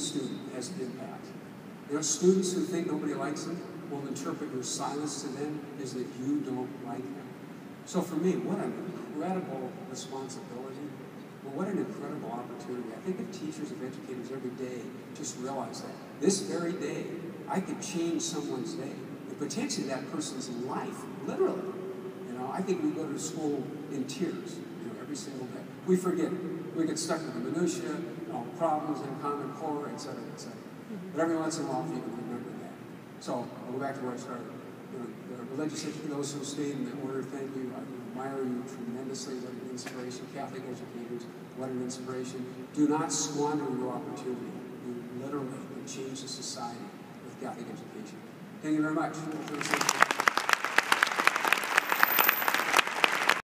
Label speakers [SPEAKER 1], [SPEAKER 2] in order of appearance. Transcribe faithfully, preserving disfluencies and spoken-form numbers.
[SPEAKER 1] student has an impact. You know, students who think nobody likes them will interpret your silence to them as that you don't like them. So for me, what an incredible responsibility, but what an incredible opportunity. I think if teachers, if educators every day just realize that this very day, I could change someone's day, and potentially that person's life, literally. You know, I think we go to school in tears, you know, every single day. We forget it. We get stuck with the minutiae, you know, problems in Common Core, et cetera, et cetera. But every once in a while, you can remember that. So I'll go back to where I started. You know, the religious, those who stayed in the order, thank you. I admire you tremendously. What an inspiration. Catholic educators, what an inspiration. Do not squander your opportunity. You literally can change the society with Catholic education. Thank you very much.